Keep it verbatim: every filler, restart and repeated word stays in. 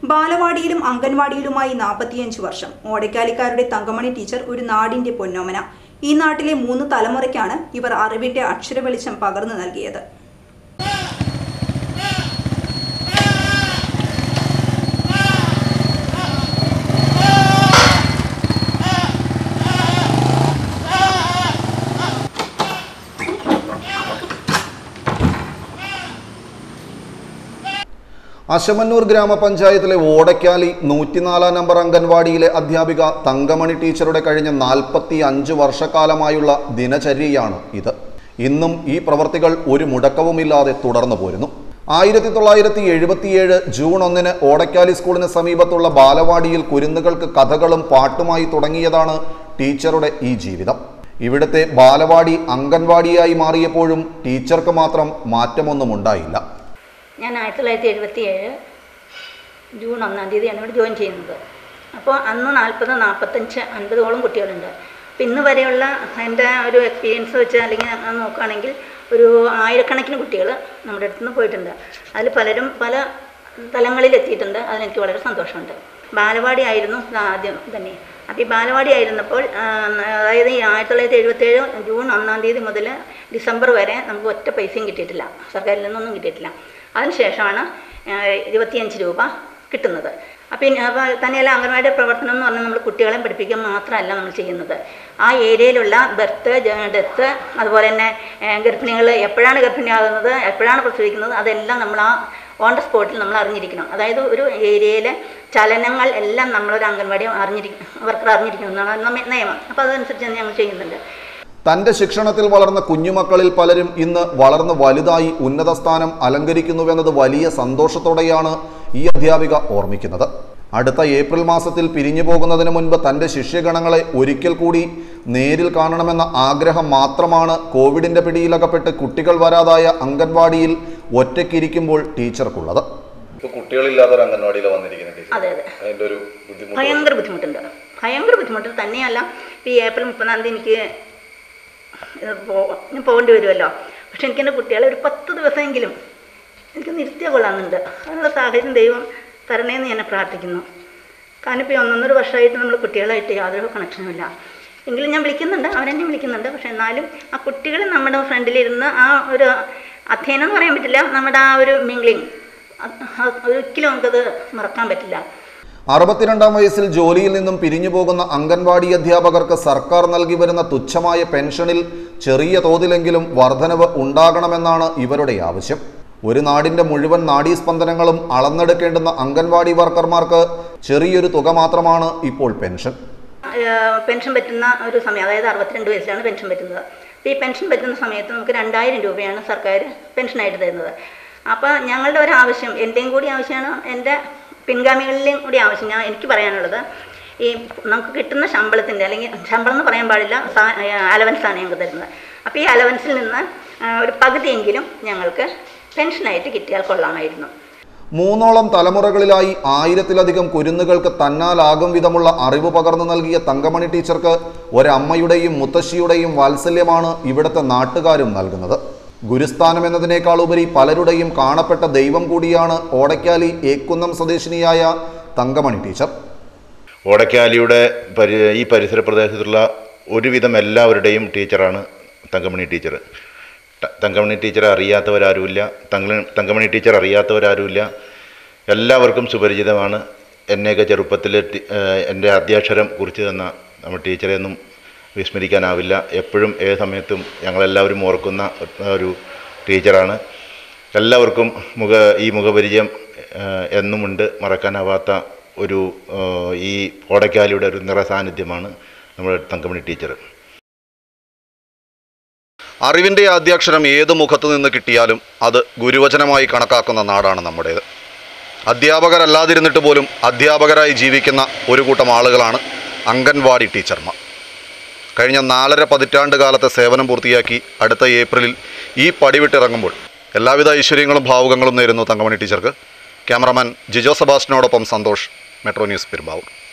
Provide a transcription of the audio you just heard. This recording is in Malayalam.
ബാലവാടിയിലും അംഗൻവാടിയിലുമായി നാൽപ്പത്തിയഞ്ച് വർഷം. ഓടക്കാലിക്കാരുടെ തങ്കമണി ടീച്ചർ ഒരു നാടിന്റെ പൊന്നോമന. ഈ നാട്ടിലെ മൂന്ന് തലമുറയ്ക്കാണ് ഇവർ അറിവിന്റെ അക്ഷരവെളിച്ചം പകർന്നു നൽകിയത്. അശമന്നൂർ ഗ്രാമപഞ്ചായത്തിലെ ഓടക്കാലി നൂറ്റിനാലാം നമ്പർ അംഗൻവാടിയിലെ അധ്യാപിക തങ്കമണി ടീച്ചറുടെ കഴിഞ്ഞ നാൽപ്പത്തി അഞ്ച് വർഷക്കാലമായുള്ള ദിനചര്യയാണ് ഇത്. ഇന്നും ഈ പ്രവർത്തികൾ ഒരു മുടക്കവുമില്ലാതെ തുടർന്നു പോരുന്നു. ആയിരത്തി തൊള്ളായിരത്തി എഴുപത്തിയേഴ് ജൂൺ ഒന്നിന് ഓടക്കാലി സ്കൂളിന് സമീപത്തുള്ള ബാലവാടിയിൽ കുരുന്നുകൾക്ക് കഥകളും പാട്ടുമായി തുടങ്ങിയതാണ് ടീച്ചറുടെ ഈ ജീവിതം. ഇവിടുത്തെ ബാലവാടി അംഗൻവാടിയായി മാറിയപ്പോഴും ടീച്ചർക്ക് മാത്രം മാറ്റമൊന്നും ഉണ്ടായില്ല. ഞാൻ ആയിരത്തി തൊള്ളായിരത്തി എഴുപത്തി ഏഴ് ജൂൺ ഒന്നാം തീയതിയാണ് ഇവിടെ ജോയിൻ ചെയ്യുന്നത്. അപ്പോൾ അന്ന് നാൽപ്പത് നാൽപ്പത്തഞ്ച് അൻപതോളം കുട്ടികളുണ്ട്. അപ്പം ഇന്ന് വരെയുള്ള എൻ്റെ ഒരു എക്സ്പീരിയൻസ് വെച്ച് അല്ലെങ്കിൽ നോക്കുകയാണെങ്കിൽ ഒരു ആയിരക്കണക്കിന് കുട്ടികൾ നമ്മുടെ അടുത്ത് നിന്ന് പോയിട്ടുണ്ട്. അതിൽ പലരും പല തലങ്ങളിൽ എത്തിയിട്ടുണ്ട്. അതിനെനിക്ക് വളരെ സന്തോഷമുണ്ട്. ബാലവാടി ആയിരുന്നു ആദ്യം തന്നെ. അപ്പോൾ ഈ ബാലവാടി ആയിരുന്നപ്പോൾ അതായത് ഈ ആയിരത്തി തൊള്ളായിരത്തി എഴുപത്തേഴ് ജൂൺ ഒന്നാം തീയതി മുതൽ ഡിസംബർ വരെ നമുക്ക് ഒറ്റ പൈസയും കിട്ടിയിട്ടില്ല, സർക്കാരിൽ നിന്നൊന്നും കിട്ടിയിട്ടില്ല. അതിനുശേഷമാണ് ഇരുപത്തിയഞ്ച് രൂപ കിട്ടുന്നത്. അപ്പം അപ്പോൾ തന്നെയല്ല, അംഗൻവാടി പ്രവർത്തനം എന്ന് പറഞ്ഞാൽ നമ്മൾ കുട്ടികളെ പഠിപ്പിക്കാൻ മാത്രമല്ല നമ്മൾ ചെയ്യുന്നത്. ആ ഏരിയയിലുള്ള ബർത്ത്, ഡെത്ത്, അതുപോലെ തന്നെ ഗർഭിണികൾ എപ്പോഴാണ് ഗർഭിണിയാകുന്നത്, എപ്പോഴാണ് പ്രസവിക്കുന്നത്, അതെല്ലാം നമ്മൾ ആ ഓൺ ദ സ്പോട്ടിൽ നമ്മൾ അറിഞ്ഞിരിക്കണം. അതായത് ഒരു ഏരിയയിലെ ചലനങ്ങൾ എല്ലാം നമ്മളൊരു അംഗൻവാടി അറിഞ്ഞിരിക്കും വർക്കർ അറിഞ്ഞിരിക്കണം എന്നാണ് നിയമം. അപ്പോൾ അതനുസരിച്ച് ഞങ്ങൾ ചെയ്യുന്നുണ്ട്. തന്റെ ശിക്ഷണത്തിൽ വളർന്ന കുഞ്ഞുമക്കളിൽ പലരും ഇന്ന് വളർന്ന് വലുതായി ഉന്നത സ്ഥാനം അലങ്കരിക്കുന്നുവെന്നത് വലിയ സന്തോഷത്തോടെയാണ് ഈ അധ്യാപിക ഓർമ്മിക്കുന്നത്. അടുത്ത ഏപ്രിൽ മാസത്തിൽ പിരിഞ്ഞു പോകുന്നതിന് മുൻപ് തന്റെ ശിഷ്യഗണങ്ങളെ ഒരിക്കൽ കൂടി നേരിൽ കാണണമെന്ന ആഗ്രഹം മാത്രമാണ് കോവിഡിന്റെ പിടിയിലകപ്പെട്ട് കുട്ടികൾ വരാതായ അംഗൻവാടിയിൽ ഒറ്റയ്ക്കിരിക്കുമ്പോൾ ടീച്ചർക്കുള്ളത്. കുട്ടികളില്ലാത്ത അംഗൻവാടിയിൽ അതെ അതെ ഭയങ്കര ബുദ്ധിമുട്ടുണ്ട്. ഭയങ്കര ബുദ്ധിമുട്ട് തന്നെയല്ല. ഈ ഏപ്രിൽ മുപ്പതാം തീയതി എനിക്ക് ഞാൻ പോകേണ്ടി വരുമല്ലോ. പക്ഷെ എനിക്ക് എൻ്റെ കുട്ടികളെ ഒരു പത്ത് ദിവസമെങ്കിലും എനിക്ക് നിർത്തിയ കൊള്ളാമെന്നുണ്ട്. അതിനുള്ള സാഹചര്യം ദൈവം തരണേന്ന് ഞാൻ പ്രാർത്ഥിക്കുന്നു. കാരണം ഇപ്പോൾ ഒന്നൊന്നര വർഷമായിട്ട് നമ്മൾ കുട്ടികളായിട്ട് യാതൊരു കണക്ഷനുമില്ല. എങ്കിലും ഞാൻ വിളിക്കുന്നുണ്ട്, അവരെന്നെ വിളിക്കുന്നുണ്ട്. പക്ഷെ എന്നാലും ആ കുട്ടികൾ നമ്മുടെ ഫ്രണ്ടിലിരുന്ന് ആ ഒരു അധ്യയനം എന്ന് പറയാൻ പറ്റില്ല, നമ്മുടെ ആ ഒരു മിംഗ്ലിങ് ഒരിക്കലും നമുക്കത് മറക്കാൻ പറ്റില്ല. അറുപത്തിരണ്ടാം വയസ്സിൽ ജോലിയിൽ നിന്നും പിരിഞ്ഞു പോകുന്ന അംഗൻവാടി അധ്യാപകർക്ക് സർക്കാർ നൽകി വരുന്ന തുച്ഛമായ പെൻഷനിൽ ചെറിയ തോതിലെങ്കിലും വർധനവ് ഉണ്ടാകണമെന്നാണ് ഇവരുടെ ആവശ്യം. ഒരു നാടിന്റെ മുഴുവൻ നാഡീസ്പന്ദനങ്ങളും അളന്നെടുക്കേണ്ടുന്ന അംഗൻവാടി വർക്കർമാർക്ക് ചെറിയൊരു തുക മാത്രമാണ് ഇപ്പോൾ പെൻഷൻ. പെൻഷൻ പറ്റുന്ന ഒരു സമയം, അതായത് അറുപത്തിരണ്ട് വയസ്സിലാണ് പെൻഷൻ പറ്റുന്നത്. അപ്പോൾ ഈ പെൻഷൻ പറ്റുന്ന സമയത്ത് നമുക്ക് രണ്ടായിരം രൂപയാണ് സർക്കാർ പെൻഷനായിട്ട് തരുന്നത്. അപ്പോൾ ഞങ്ങളുടെ ഒരു ആവശ്യം, എൻ്റെയും കൂടി ആവശ്യമാണ്, എൻ്റെ പിൻഗാമികളിലെയും കൂടി ആവശ്യം ഞാൻ എനിക്ക് പറയാനുള്ളത്, ഈ നമുക്ക് കിട്ടുന്ന ശമ്പളത്തിൻ്റെ, അല്ലെങ്കിൽ ശമ്പളം എന്ന് പറയാൻ പാടില്ല, അലവൻസാണ് ഞങ്ങൾക്ക് തരുന്നത്. അപ്പോൾ ഈ അലവൻസിൽ നിന്ന് ഒരു പകുതിയെങ്കിലും ഞങ്ങൾക്ക് പെൻഷനായിട്ട് കിട്ടിയാൽ കൊള്ളാമായിരുന്നു. മൂന്നോളം തലമുറകളിലായി ആയിരത്തിലധികം കുരുന്നുകൾക്ക് തന്നാലാകും വിധമുള്ള അറിവ് പകർന്നു നൽകിയ തങ്കമണി ടീച്ചർക്ക് ഒരമ്മയുടെയും മുത്തശ്ശിയുടെയും വാത്സല്യമാണ് ഇവിടുത്തെ നാട്ടുകാരും നൽകുന്നത്. ഗുരുസ്ഥാനം എന്നതിനേക്കാൾ ഉപരി പലരുടെയും കാണപ്പെട്ട ദൈവം കൂടിയാണ് ഓടക്കാലി ഏക്കുന്നം സ്വദേശിനിയായ തങ്കമണി ടീച്ചർ. ഓടക്കാലിയുടെ പരി ഈ പരിസര പ്രദേശത്തുള്ള ഒരുവിധം എല്ലാവരുടെയും ടീച്ചറാണ് തങ്കമണി ടീച്ചർ. തങ്കമണി ടീച്ചറെ അറിയാത്തവരാരുമില്ല, തങ്ക തങ്കമണി ടീച്ചർ അറിയാത്തവരാരുമില്ല. എല്ലാവർക്കും സുപരിചിതമാണ്. എന്നെയൊക്കെ ചെറുപ്പത്തിൽ എൻ്റെ അധ്യാക്ഷരം കുറിച്ച് തന്ന നമ്മുടെ ടീച്ചറെയൊന്നും വിസ്മരിക്കാനാവില്ല. എപ്പോഴും ഏത് സമയത്തും ഞങ്ങളെല്ലാവരും ഓർക്കുന്ന ഒരു ടീച്ചറാണ്. എല്ലാവർക്കും മുഖ ഈ മുഖപരിചയം എന്നുമുണ്ട്. മറക്കാനാവാത്ത ഒരു ഈ ഓടക്കാലിയുടെ ഒരു നിറസാന്നിധ്യമാണ് നമ്മുടെ തങ്കമണി ടീച്ചർ. അറിവിൻ്റെ ആദ്യാക്ഷരം ഏത് മുഖത്ത് നിന്ന് കിട്ടിയാലും അത് ഗുരുവചനമായി കണക്കാക്കുന്ന നാടാണ് നമ്മുടേത്. അധ്യാപകരല്ലാതിരുന്നിട്ട് പോലും അധ്യാപകരായി ജീവിക്കുന്ന ഒരു കൂട്ടം ആളുകളാണ് അംഗൻവാടി ടീച്ചർമാർ. കഴിഞ്ഞ നാലര പതിറ്റാണ്ട് കാലത്തെ സേവനം പൂർത്തിയാക്കി അടുത്ത ഏപ്രിലിൽ ഈ പടിവിട്ടിറങ്ങുമ്പോൾ എല്ലാവിധ ഐശ്വര്യങ്ങളും ഭാവുകങ്ങളും നേരുന്നു തങ്കമണി ടീച്ചർക്ക്. ക്യാമറമാൻ ജിജോ സെബാസ്റ്റിനോടൊപ്പം സന്തോഷ്, മെട്രോ ന്യൂസ് പെരുമ്പാവൂർ.